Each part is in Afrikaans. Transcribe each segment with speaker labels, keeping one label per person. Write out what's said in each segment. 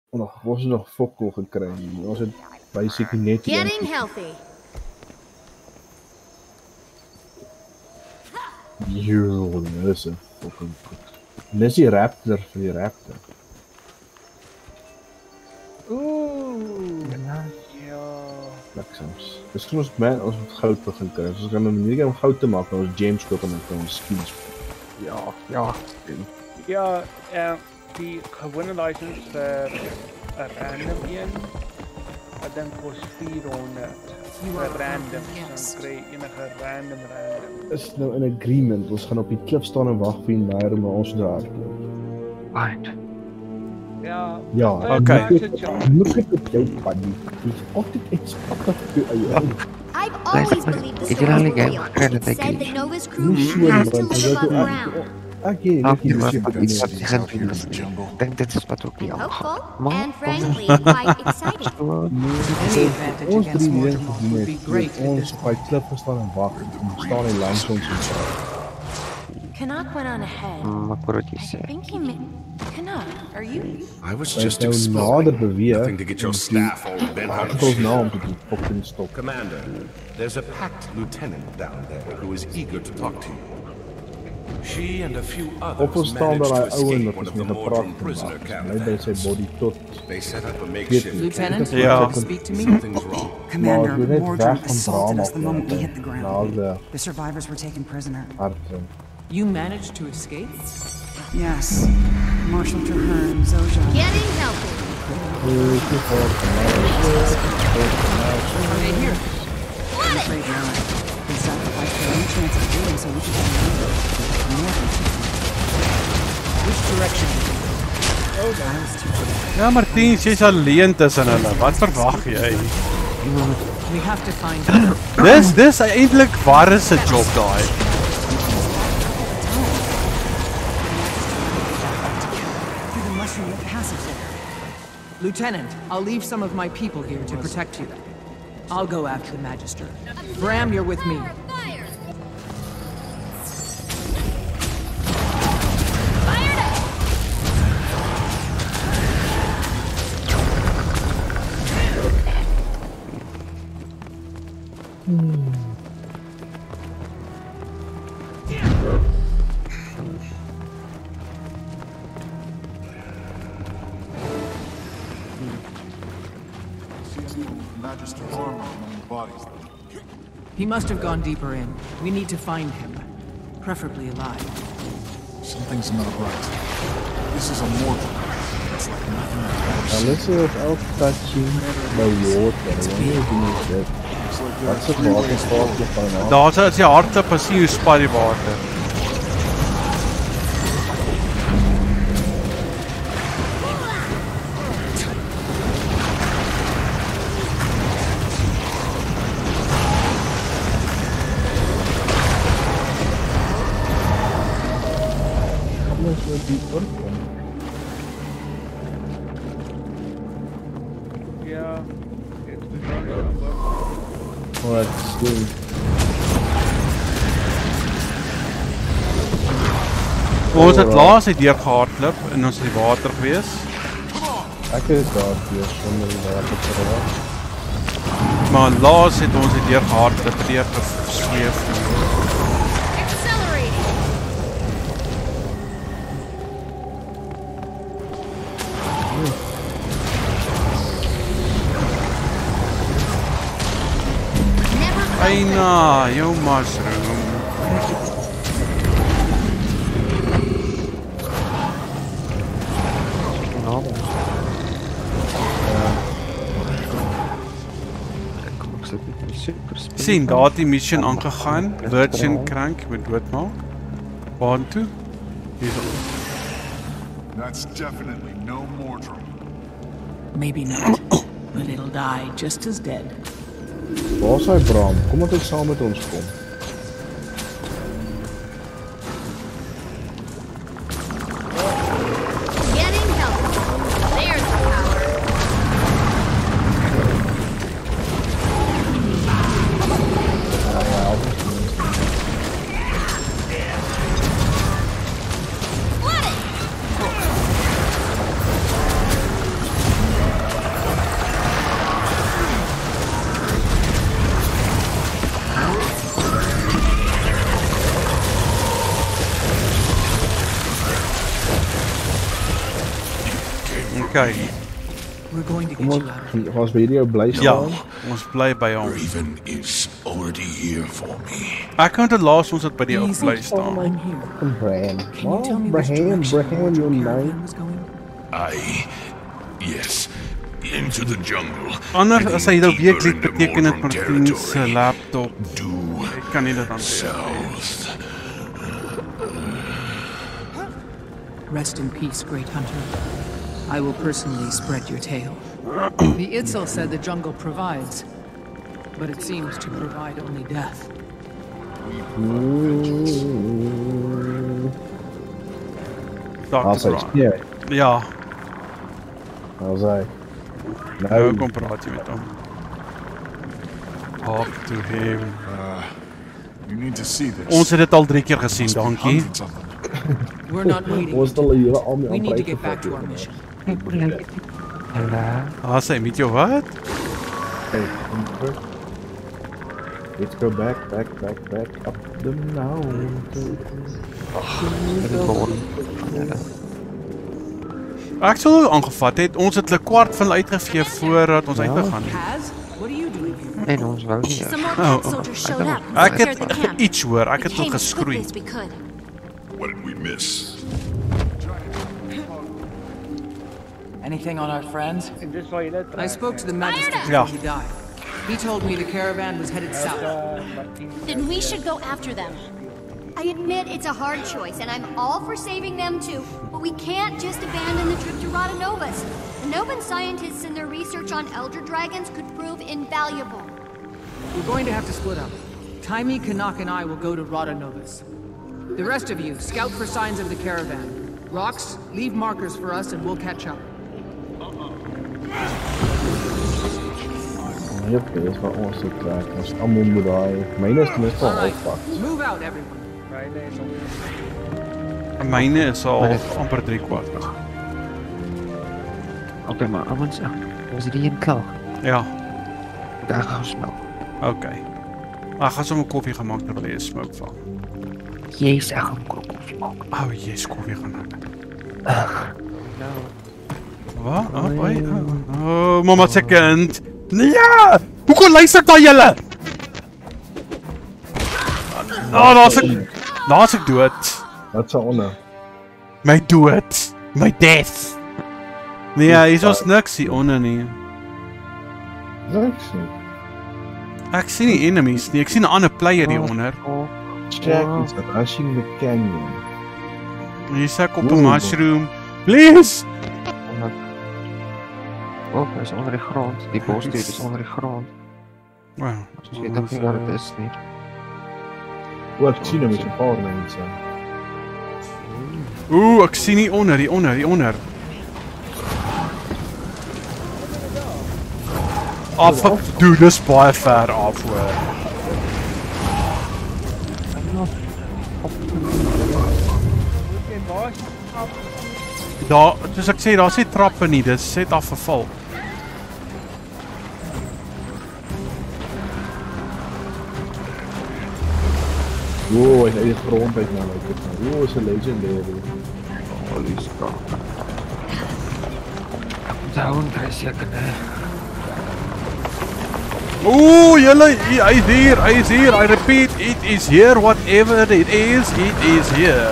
Speaker 1: Nog, was er nog fokkel gekry. Was het basically net die
Speaker 2: Getting healthy.
Speaker 1: Yo, dis 'n fucking goed. Dis die raptor vir die raptor.
Speaker 3: Ooh. Ja.
Speaker 1: Bliksums. Dis toen ons met goud begin kry. Ons kan 'n manier om goud te maak, nou ons gems koop en dan kan ons skins.
Speaker 3: Ja. Ja, die gewone license vir 'n random een. Ek dink kos 400. Random, dan kry enige random.
Speaker 1: Is nou 'n agreement. Ons gaan op die klip staan en wag vir die leier om ons te hardloop.
Speaker 4: Right.
Speaker 3: Ja.
Speaker 1: Ja,
Speaker 5: okay.
Speaker 1: Look at the play buddy. Dis altyd iets wat jy eie.
Speaker 2: I've always believed the
Speaker 4: Ik
Speaker 2: story
Speaker 4: wil
Speaker 2: was
Speaker 4: alleen
Speaker 2: real.
Speaker 4: credit
Speaker 2: It said
Speaker 4: ik
Speaker 2: that Nova's crew
Speaker 1: Nie so
Speaker 2: has to
Speaker 1: want
Speaker 2: live above ground.
Speaker 1: ek gee net die
Speaker 4: maar
Speaker 1: shit
Speaker 4: ik
Speaker 1: in.
Speaker 4: wat zeggen ik denk dit is wat ook niet
Speaker 2: I'm
Speaker 4: al
Speaker 2: hopeful
Speaker 4: Maar-
Speaker 2: and frankly quite excited.
Speaker 6: Any advantage
Speaker 1: Ons
Speaker 6: against
Speaker 1: drie
Speaker 6: Mortimer
Speaker 1: mense
Speaker 6: would be great at
Speaker 1: ons
Speaker 6: this
Speaker 1: by
Speaker 6: point.
Speaker 1: klip gestaan en wag. Ons staan in langs ons.
Speaker 2: Canuck went on ahead.
Speaker 4: Maar voordat je
Speaker 2: I
Speaker 4: zegt
Speaker 2: think he meant... Canuck, are you...
Speaker 7: I was
Speaker 1: Hy
Speaker 7: just
Speaker 1: het nou
Speaker 7: exploring.
Speaker 1: nader beweeg.
Speaker 7: Nothing to get your staff all bent out of
Speaker 1: Agter ons
Speaker 7: shape.
Speaker 1: naam te die fucking stop.
Speaker 7: Commander, there's a packed lieutenant down there who is eager to talk to you. She and a few
Speaker 1: Op
Speaker 7: others
Speaker 1: ons staan
Speaker 7: managed
Speaker 1: daar
Speaker 7: to
Speaker 1: hy ou en
Speaker 7: escape
Speaker 1: wat
Speaker 7: one
Speaker 1: ons
Speaker 7: of the
Speaker 1: mee gepraat
Speaker 7: Mordrum
Speaker 1: het.
Speaker 7: prisoner
Speaker 1: Hy by sy
Speaker 7: caravans.
Speaker 1: body tot
Speaker 7: They set up a makeshift
Speaker 6: Lieutenant,
Speaker 7: camp.
Speaker 5: Ja.
Speaker 6: would you speak to me?
Speaker 7: Something's wrong.
Speaker 6: Commander,
Speaker 1: Maar net
Speaker 6: Mordrum
Speaker 1: weg van
Speaker 6: assaulted
Speaker 1: drama
Speaker 6: us the moment we
Speaker 1: af,
Speaker 6: hit the ground.
Speaker 1: na de
Speaker 6: The survivors were taken prisoner.
Speaker 1: hart.
Speaker 6: You managed to escape? Yes. Marshal Traherne, Zoja.
Speaker 2: Getting healthy.
Speaker 6: Are they here? I'm afraid not. They sacrificed their own chance of doing so we could get more than Which direction? I was too
Speaker 5: Ja, Martiens, jy's alleen tussen hulle. Wat verwag jy?
Speaker 6: We have to find them.
Speaker 5: Dis eintlik ware se job daai.
Speaker 6: Through the mushroom passage there. Lieutenant, I'll leave some of my people here to protect you. I'll go after the Magister. Bram, you're with me.
Speaker 8: Magister armor among the bodies.
Speaker 6: He must have gone deeper in. We need to find him. Preferably alive.
Speaker 8: Something's not right. This is a mortal. It's like nothing I've ever
Speaker 1: Hulle
Speaker 8: seen.
Speaker 1: sê of elk touching by water. Wanneer doen jy dit? Wat se waterval jy van na?
Speaker 5: Daar's as jy hardloop en sien hoe spat die water.
Speaker 1: Alles wat die oorkom.
Speaker 3: Ja. Dit is belangrijk.
Speaker 1: Wat doen?
Speaker 5: Ons het laas uit deur gehardloop en ons het die water gewees.
Speaker 1: Ek is daar weer sonder die water te raak.
Speaker 5: Maar laas het ons uit deur gehardloop, deur gesweef.
Speaker 2: Accelerating. Never felt
Speaker 5: Eina, jou mushroom.
Speaker 4: Kom ik zit niet super spelen.
Speaker 5: Sien, daar het die mission aangegaan. Virgin Crank moet doodmaak. Waartoe? Hierso.
Speaker 8: That's definitely no mortal.
Speaker 6: Maybe not. But it'll die just as dead.
Speaker 1: Waar is hy Bram? Kom dat hy saam met ons kom.
Speaker 2: getting healthy. There's the power. Flood it.
Speaker 5: Okay.
Speaker 6: We're going to
Speaker 1: Kom
Speaker 6: get
Speaker 1: ons,
Speaker 6: you out of here.
Speaker 1: was by jou bly
Speaker 5: Ja,
Speaker 1: staan.
Speaker 5: ons bly by hom.
Speaker 8: Raven is already here for me.
Speaker 5: Ek kan dit laas ons het by die ou
Speaker 6: Easy.
Speaker 5: bly staan.
Speaker 6: I'm here.
Speaker 1: Braham.
Speaker 6: Can you tell me which
Speaker 1: Braham,
Speaker 6: direction
Speaker 1: Braham,
Speaker 6: your
Speaker 1: your
Speaker 6: caravan
Speaker 1: name.
Speaker 6: was going?
Speaker 8: Yes, into the jungle.
Speaker 5: Anders as hy nou
Speaker 8: heading
Speaker 5: week
Speaker 8: deeper
Speaker 5: dit beteken dit
Speaker 8: into
Speaker 5: Martin se
Speaker 8: territory.
Speaker 5: laptop.
Speaker 8: Due
Speaker 5: Ek kan nie dit aan
Speaker 8: south.
Speaker 6: Rest in peace, great hunter. I will personally spread your tale. The Itzel said the jungle provides, but it seems to provide only death.
Speaker 1: Als hy
Speaker 5: Dr.
Speaker 1: sneeu.
Speaker 5: Ja,
Speaker 1: Als hy.
Speaker 5: nou kom praat jy met hom. Talk to him.
Speaker 8: You need to see this.
Speaker 5: Ons het dit al 3 keer gesien, dankie.
Speaker 8: Hundreds of them.
Speaker 6: We're not waiting.
Speaker 1: Ons het al 'n hele army
Speaker 6: We need to
Speaker 1: aanbreek
Speaker 6: get back to our
Speaker 1: gevat,
Speaker 6: mission.
Speaker 5: Ah, sê met jou wat?
Speaker 1: Hey, kom terug. Let's go back up the mountain.
Speaker 5: Ek sou aangevat het. Ons het 'n kwart van uitgegee voordat ons uitgegaan het.
Speaker 6: Kaz, what are you doing here?
Speaker 4: En ons wou nie.
Speaker 2: Some more
Speaker 5: Oh,
Speaker 2: pack soldiers showed up and
Speaker 5: Ek
Speaker 2: secured the
Speaker 5: het
Speaker 2: camp.
Speaker 5: iets hoor. Ek
Speaker 2: We
Speaker 5: het
Speaker 2: came
Speaker 5: nog
Speaker 2: as quickly
Speaker 5: geskroei.
Speaker 2: as we could.
Speaker 8: What did we miss?
Speaker 9: Anything on our friends?
Speaker 3: En dis waar jy dit
Speaker 6: I spoke to the magistrate
Speaker 5: Yeah.
Speaker 6: before he died. He told me the caravan was headed south.
Speaker 2: Then we should go after them.
Speaker 10: I admit it's a hard choice, and I'm all for saving them too, but we can't just abandon the trip to Radanovus. The Novan scientists and their research on Elder Dragons could prove invaluable.
Speaker 6: We're going to have to split up. Taimi, Kanak, and I will go to Radanovus. The rest of you, scout for signs of the caravan. Rox, leave markers for us and we'll catch up.
Speaker 1: Jep, dis waar ons se trek. Ons almal moet daai. Myne is tenminste al
Speaker 6: Alright,
Speaker 1: halfpad.
Speaker 6: move out everyone.
Speaker 5: Myne is al amper 3 kwart.
Speaker 4: Oké, maar ouwens, was die een klaar?
Speaker 5: Ja,
Speaker 4: Daar gaan we snel.
Speaker 5: okay. Ek gaan sommer koffie gemaak terwyl jy 'n smoke val.
Speaker 4: Jezus, ek gaan koffie maak.
Speaker 5: Oh, yes, koffie gaan nou. Wat? Oh, boy. Oh, mama se kind. Nee! Hoekom luister daar julle? Oh, daar's ek dood.
Speaker 1: Wat se onder?
Speaker 5: My dood. My death. Nee, hier is niks hier onder nie.
Speaker 1: Niks nie.
Speaker 5: Ek sien nie enemies nie. Ek sien 'n ander player hier onder.
Speaker 1: Check is that Rushing the Canyon.
Speaker 5: Hier sê ek op 'n mushroom. Please.
Speaker 4: Oh, hij is onder de grond. Die bosdier is onder de grond.
Speaker 5: Wow.
Speaker 4: Dus ik weet ook niet wat het is niet.
Speaker 1: O, ek sien hom met 'n paar mense.
Speaker 5: Ooh, ek sien hier onder, hier onder. Af, dude, dis baie ver af hoor. Daar, soos ek sê, daar's nie trappe nie, dis net afgeval.
Speaker 1: O, hy is grond uit nou. O, is 'n legendary.
Speaker 4: Holy fuck. Down, hij is lekker, hè.
Speaker 5: Ooh, julle, hy is hier, I repeat, it is here, whatever it is here.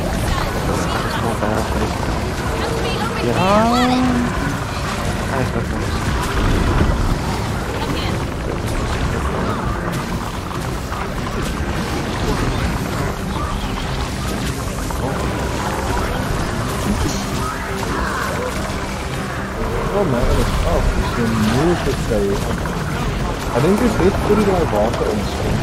Speaker 4: Hij is lekker.
Speaker 1: Oh man, it's up. It's een moeilijke tijd. Ik denk het is dit voor die water omspringt.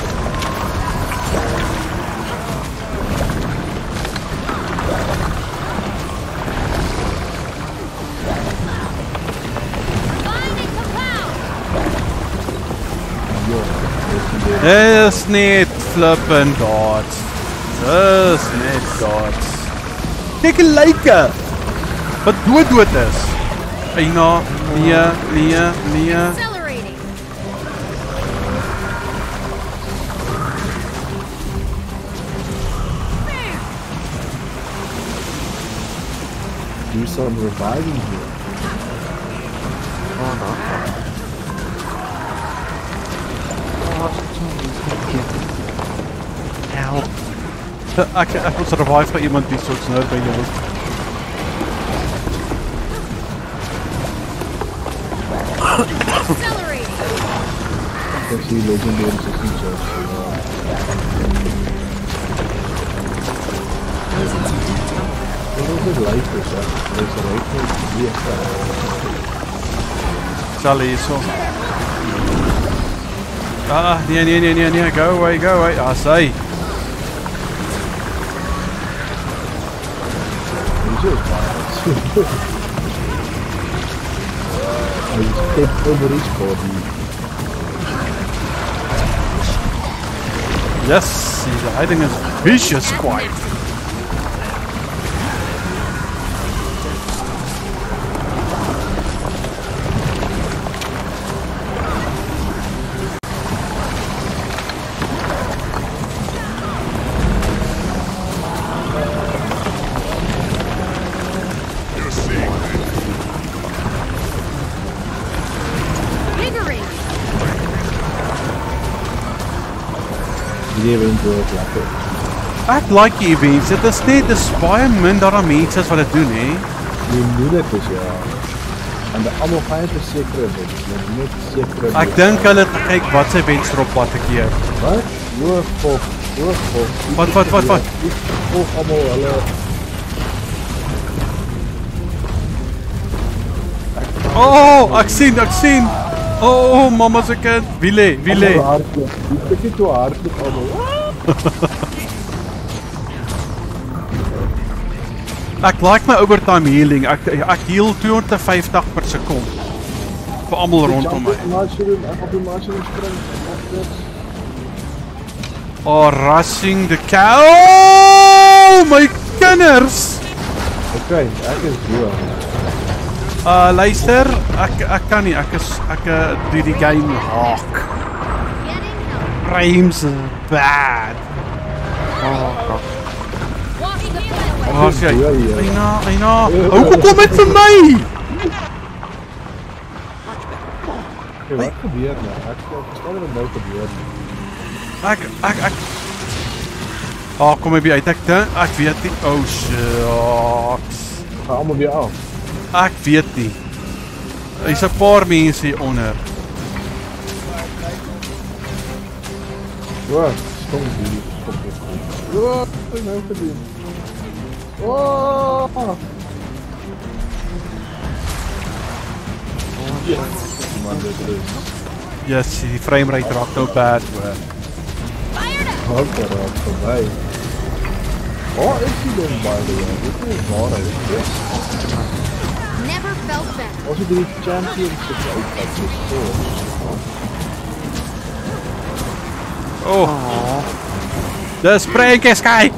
Speaker 5: Dis net flippin' dots. Dis net dots. Kyk die lyke. Wat dood is. Eina, nee.
Speaker 10: Accelerating.
Speaker 1: do some reviving here.
Speaker 4: Oh no. Help.
Speaker 5: Ek wil survive by iemand die soort nou by jou.
Speaker 1: Ek sien legendary features. What is it like this? There's a right
Speaker 5: Sal hier so. Nee, go away. Sy. Yes, he's hiding his vicious quiet. Ek like die events, dit is net, dis baie min daar aan mense wat dit doen, hè?
Speaker 1: Die moeilik is, ja. En die allemaal gaan het een sekere events, net sekere events.
Speaker 5: Ek dink hulle het gekyk wat sy events erop wat ek keer.
Speaker 1: Wat? Hoogvolk.
Speaker 5: Wat?
Speaker 1: Volk allemaal hulle...
Speaker 5: Oh, ek sien! Oh, mama se kind, wie lê?
Speaker 1: Die stukkie toe hardloop allemaal.
Speaker 5: Ek like my overtime healing. Ek heal 250 per sekond. Vir almal rondom my.
Speaker 1: Ek op die mushroom spring.
Speaker 5: Oh, rushing the cow. Oh, my kinders.
Speaker 1: Okay, ek is dood.
Speaker 5: Luister, ek kan nie. Ek doe die game haak. Frames bad. Oh, God. Waar is jy? Eina. Hoe kom dit vir my?
Speaker 1: Wat gebeur nou? Ek verstaan wat nou gebeur. Kom my uit. Ek weet nie. Oh, shucks. Ga allemaal weer af.
Speaker 5: Ek weet nie. Hy's 'n paar mense hier onder.
Speaker 1: Wat? Stom die. Wat het nou gedoen? Oh!
Speaker 5: Yes, die frame rate raak nou bad hoor.
Speaker 1: Okay, raak verby. Oh, is die ding by the way? Dit is waar hy is.
Speaker 10: Never felt better.
Speaker 1: Als je die championship uitpakt, is
Speaker 5: Oh. De sprekers, kijk!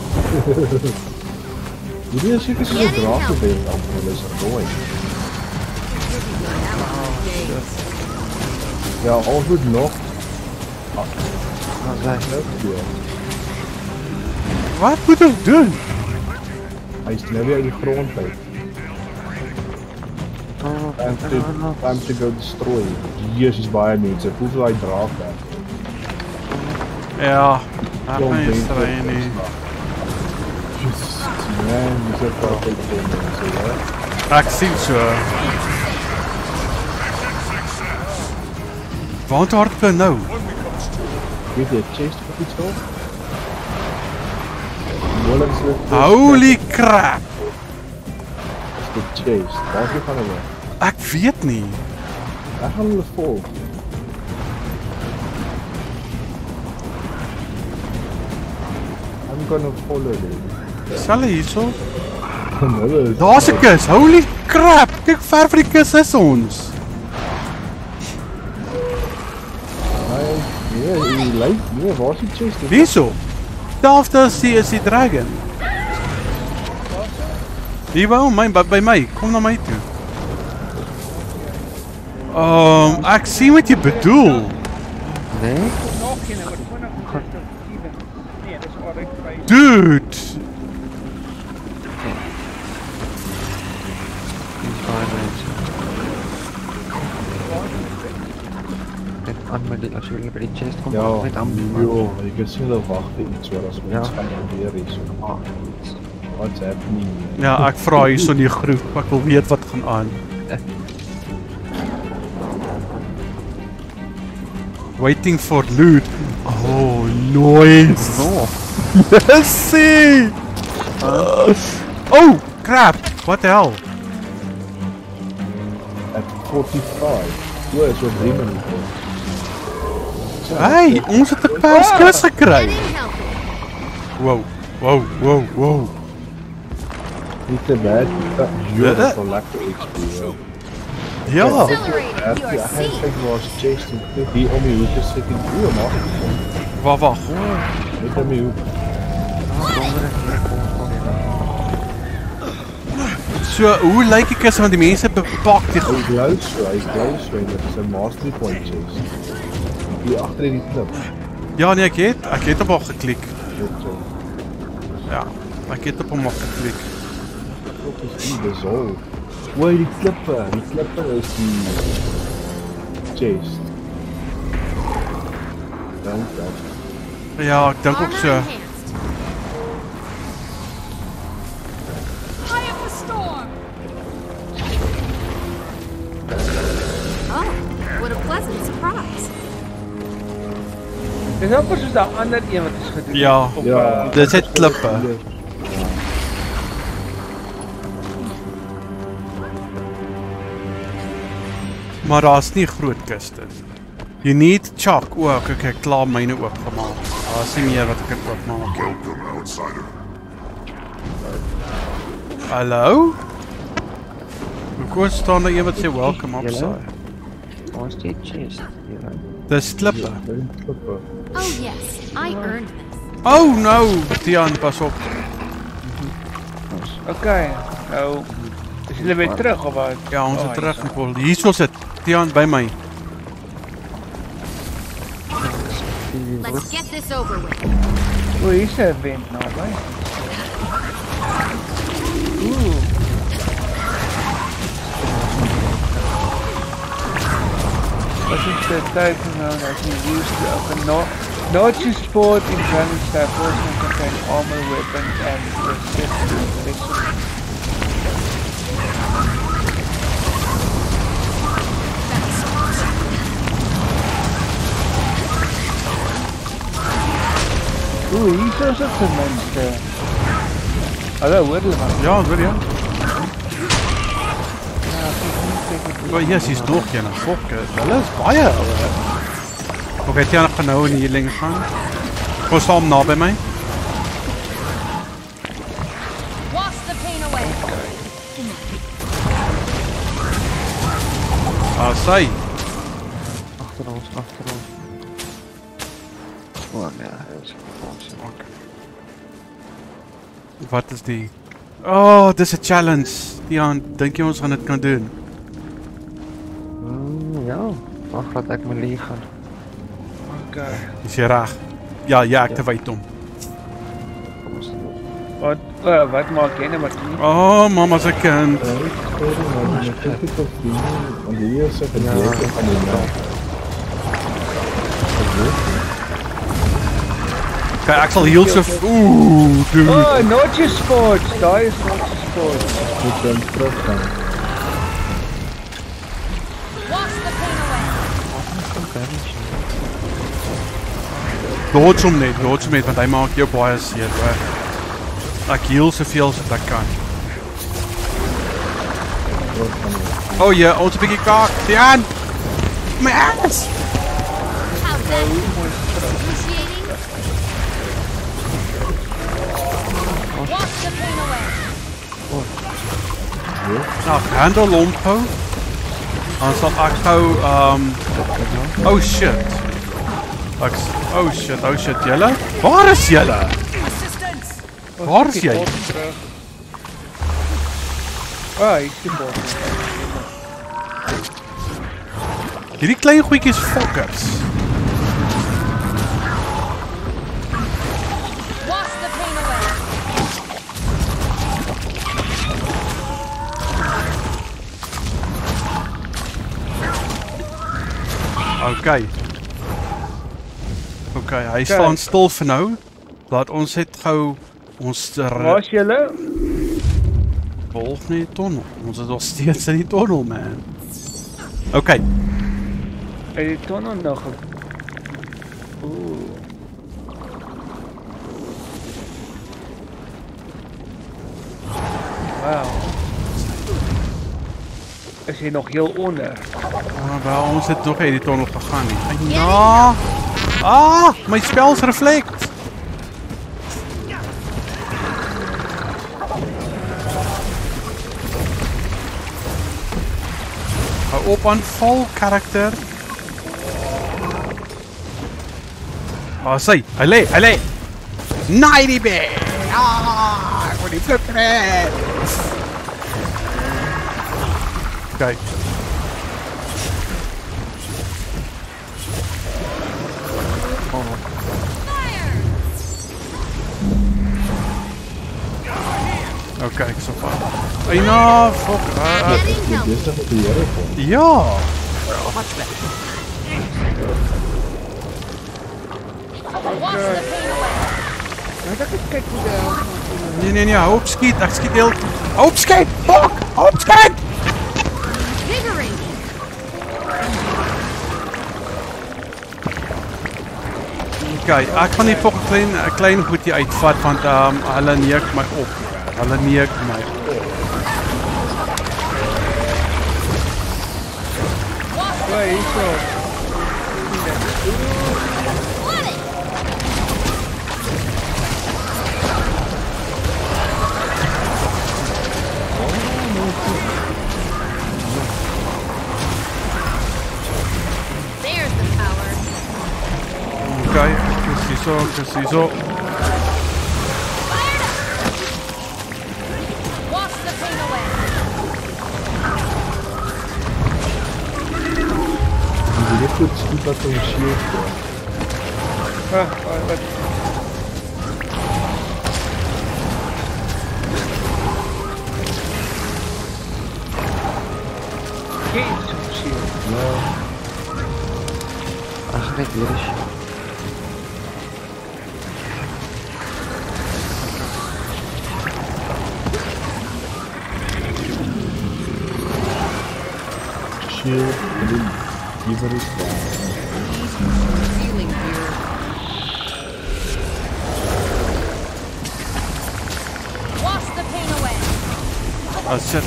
Speaker 1: Jullie is zeker zo'n draak te veel dan, dat is mooi. Ja, als het nog...
Speaker 5: Wat moet ik doen?
Speaker 1: Hij is net weer uit de grond uit. Time to go destroy. Jezus, baie mense. Hoeveel hy draak daar?
Speaker 5: Ja, daar gaan jy stry nie.
Speaker 1: Man, jy sê daar veel mense, ja?
Speaker 5: Ek sien so. Waar toe hardloop jy nou?
Speaker 1: Weet jy, chest of iets op?
Speaker 5: Holy crap!
Speaker 1: De chase, waar gaan hulle?
Speaker 5: Ek weet nie.
Speaker 1: Waar gaan hulle vol? I'm gonna follow them.
Speaker 5: Sal hy hierso? Daar's 'n kus. Holy crap! Kyk ver vir die kus is ons.
Speaker 1: Nee, lyk nee, waar is die chest?
Speaker 5: Wieso? Daafde is die dragon. Die wou by my, kom na my toe. Ek sien wat jy bedoel.
Speaker 4: Nee?
Speaker 5: Dude!
Speaker 4: Met Amelie, als jullie bij die chest komen,
Speaker 1: Ja,
Speaker 4: met Amelie.
Speaker 1: joh, je kunt zien dat wachten iets waar als we iets gaan weer is. What's happening?
Speaker 5: Ja, ek vra hier so in die groep, ek wil weet wat gaan aan. Waiting for loot. Oh, nice.
Speaker 4: Oh.
Speaker 5: Let's see. Oh, crap. What the hell?
Speaker 1: At 45. Hoe is wat 3 minuten?
Speaker 5: Hey, ons het 'n perskus gekry. Wow, wow, wow, wow.
Speaker 1: Niet te bad. Joh, dat is wel lekker XP.
Speaker 5: Ja.
Speaker 1: Hij was chased die om je hoek is zitten. Hoe mag?
Speaker 5: Wacht.
Speaker 1: Niet om je hoek.
Speaker 5: So, hoe lyk ek as want die mense bepak die
Speaker 1: Hij blijft zo, dat is een mastery point chase. Die achter in die knop.
Speaker 5: Ja, nee, ek het op hom geklik. Ja, ek het op hom geklik.
Speaker 1: Wat is die bezol? Wow, die klippen is die chase. Dank dat.
Speaker 5: Ja, ek dink ook so.
Speaker 10: What a pleasant surprise.
Speaker 3: Dis ook soos daai ander een wat ons gedoen
Speaker 5: Ja,
Speaker 3: op
Speaker 5: dit is klippe. Maar daar's nie groot kuste. You need chalk. O, ek klaar myne oopgemaak. Daar's nie meer wat ek kan oopmaak. Hallo? Hoe staan daar een wat sê welcome op sy?
Speaker 4: Waar is die chest?
Speaker 5: Dis klippe.
Speaker 10: Oh yes, I earned this.
Speaker 5: Oh no, Tian, pas op.
Speaker 3: Okay, nou is hulle weer terug of wat?
Speaker 5: Ja, ons is terug, Nicole. Hier sit Tian by my.
Speaker 10: Let's get this over with.
Speaker 3: O, hier is 'n vent naby. What is the type known as used to open Nazi sport in Afghanistan forces contain armor, weapons, and resistance. Oeh, hier is ook tenminste. Hallo, hoor hulle maar.
Speaker 5: Ja, hoor ja. Oh yes, hier's nog een. Fok, hulle is baie. Okay, Tian gaan nou in healing gaan. Kom staan naby my.
Speaker 2: Wash the pain away.
Speaker 5: Sy.
Speaker 4: Agter ons. Oh nee, hy is okay.
Speaker 5: Wat is die? Oh, dis 'n challenge. Tian, dink jy ons gaan dit kan doen?
Speaker 4: Ja, wag laat ek my leeg gaan.
Speaker 3: Okay.
Speaker 5: Is jy reg? Ja, jy activate hom.
Speaker 3: Wat maak jy nou met nie?
Speaker 5: Oh, mama se kind. Okay, ek sal heal so. Ooh, dude.
Speaker 3: Oh, Nazi sports. Daai is Nazi sports.
Speaker 1: Moet dan terug gaan.
Speaker 2: Wash the pain away.
Speaker 5: Dodge hom net, want hy maak jou baie seer, hoor. Ek heal soveel as ek kan. Oh ja, ons 'n bietjie kaak. Tian! My ass!
Speaker 10: How's that? Excruciating?
Speaker 2: Wash the pain away.
Speaker 5: Nou, handle hom hou. Dan sal ek gou oh shit. Oh shit, julle? Waar is julle? Waar is jy?
Speaker 3: Ah, ek sien dit.
Speaker 5: Hierdie klein goedjies fokkers.
Speaker 2: Wash the pain away.
Speaker 5: Okay. Okay, hy staan stil vir nou. Laat ons het gou ons
Speaker 3: Waar is julle?
Speaker 5: volg nie die tunnel. Ons is nog steeds in die tunnel, man. Okay.
Speaker 3: Uit die tunnel nog. Oeh. Wow. Is hy nog heel onder?
Speaker 5: Wel, ons het nog uit die tunnel gegaan nie. Ja. Ah, my spels reflect. Hou op aanval, karakter. Ah, sy, hy lê. Nighty bear. Ah, ek word die flip red. Kijk. Oké, ik zo vaak. Enough! Fuck. Ja! Nee, hou op skiet. Ek skiet heel... Hou op skiet! Fuck! Hou op skiet! Kijk, ek gaan die fucking klein goedje uitvat, want hulle neuk my op. Hulle neuk my op.
Speaker 3: Waar is zo?
Speaker 10: There's the power.
Speaker 5: Kijk, preciso.
Speaker 2: Wash the pain away.
Speaker 1: Dit goed schiet wat een shield voor.
Speaker 3: Wat? Geen shield.
Speaker 1: Ja.
Speaker 4: Eigenlijk weer een shield.
Speaker 1: Shield, Giver is down.
Speaker 6: Healing here.
Speaker 2: Wash the pain away.
Speaker 5: Ah, shit.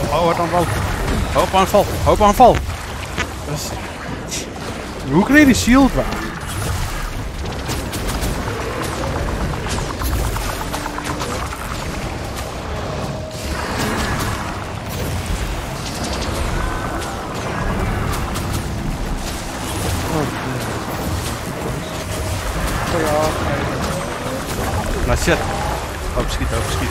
Speaker 5: Hou op aanval. Dus... Hoe kreeg je die shield waar? Nou shit. Hoop schiet.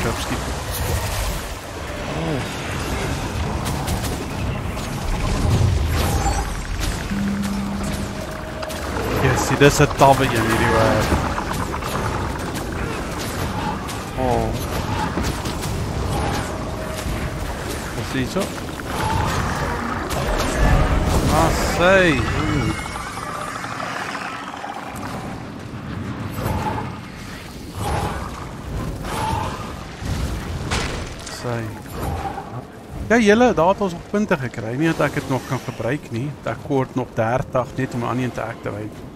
Speaker 5: Yes, dit is 'n tawwe in hierdie waar. Oh. Wat is dit zo? Ah, sei. Ja, julle, daar het ons nog punte gekry. Nie dat ek dit nog kan gebruik nie. Ek kort nog 30 net om aan een te activate.